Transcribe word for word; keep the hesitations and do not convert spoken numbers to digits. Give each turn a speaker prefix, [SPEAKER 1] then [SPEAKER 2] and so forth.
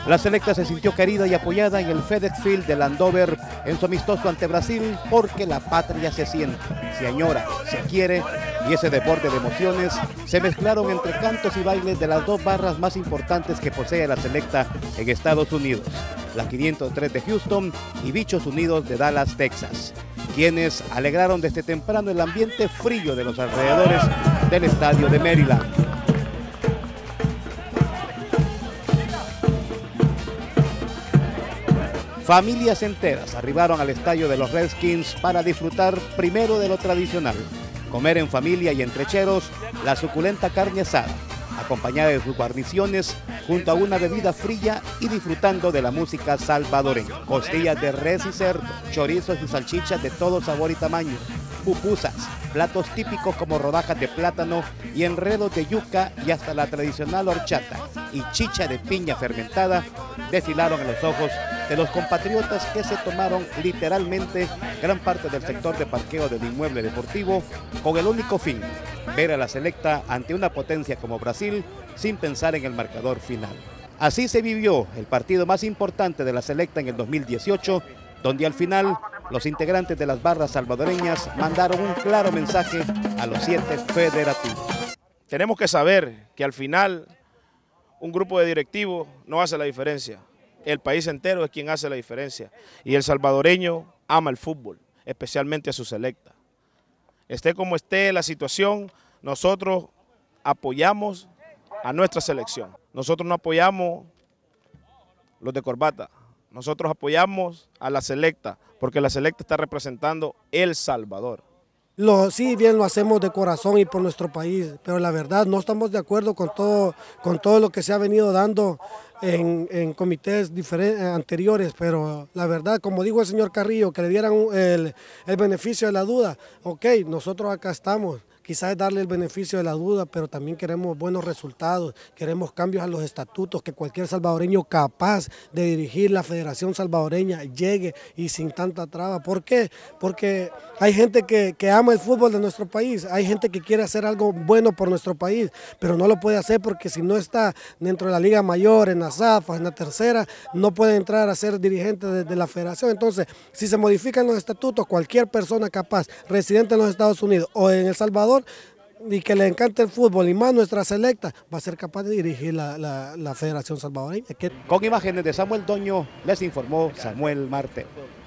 [SPEAKER 1] La selecta se sintió querida y apoyada en el FedEx Field de Landover en su amistoso ante Brasil, porque la patria se siente, se añora, se quiere, y ese deporte de emociones se mezclaron entre cantos y bailes de las dos barras más importantes que posee la selecta en Estados Unidos, la quinientos tres de Houston y Bichos Unidos de Dallas, Texas, quienes alegraron desde temprano el ambiente frío de los alrededores del estadio de Maryland. Familias enteras arribaron al estadio de los Redskins para disfrutar primero de lo tradicional, comer en familia y entre cheros la suculenta carne asada, acompañada de sus guarniciones junto a una bebida fría y disfrutando de la música salvadoreña. Costillas de res y cerdo, chorizos y salchichas de todo sabor y tamaño, pupusas, platos típicos como rodajas de plátano y enredos de yuca y hasta la tradicional horchata y chicha de piña fermentada desfilaron en los ojos de los compatriotas que se tomaron literalmente gran parte del sector de parqueo del inmueble deportivo con el único fin, ver a la selecta ante una potencia como Brasil sin pensar en el marcador final. Así se vivió el partido más importante de la selecta en el dos mil dieciocho, donde al final los integrantes de las barras salvadoreñas mandaron un claro mensaje a los siete federativos.
[SPEAKER 2] Tenemos que saber que al final un grupo de directivos no hace la diferencia. El país entero es quien hace la diferencia. Y el salvadoreño ama el fútbol, especialmente a su selecta. Esté como esté la situación, nosotros apoyamos a nuestra selección. Nosotros no apoyamos los de corbata. Nosotros apoyamos a la selecta, porque la selecta está representando El Salvador.
[SPEAKER 3] Lo, sí, bien lo hacemos de corazón y por nuestro país, pero la verdad no estamos de acuerdo con todo, con todo lo que se ha venido dando en, en comités anteriores, pero la verdad, como dijo el señor Carrillo, que le dieran el, el beneficio de la duda. Ok, nosotros acá estamos. Quizás darle el beneficio de la duda, pero también queremos buenos resultados, queremos cambios a los estatutos, que cualquier salvadoreño capaz de dirigir la Federación Salvadoreña llegue y sin tanta traba. ¿Por qué? Porque hay gente que, que ama el fútbol de nuestro país, hay gente que quiere hacer algo bueno por nuestro país, pero no lo puede hacer porque si no está dentro de la Liga Mayor, en la SAFA, en la tercera, no puede entrar a ser dirigente de, de la Federación. Entonces, si se modifican los estatutos, cualquier persona capaz, residente en los Estados Unidos o en El Salvador, y que le encante el fútbol y más nuestra selecta, va a ser capaz de dirigir la, la, la Federación Salvadoreña.
[SPEAKER 1] Con imágenes de Samuel Doño, les informó Samuel Martel.